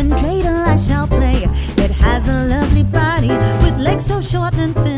dreidel I shall play. It has a lovely body with legs so short and thin.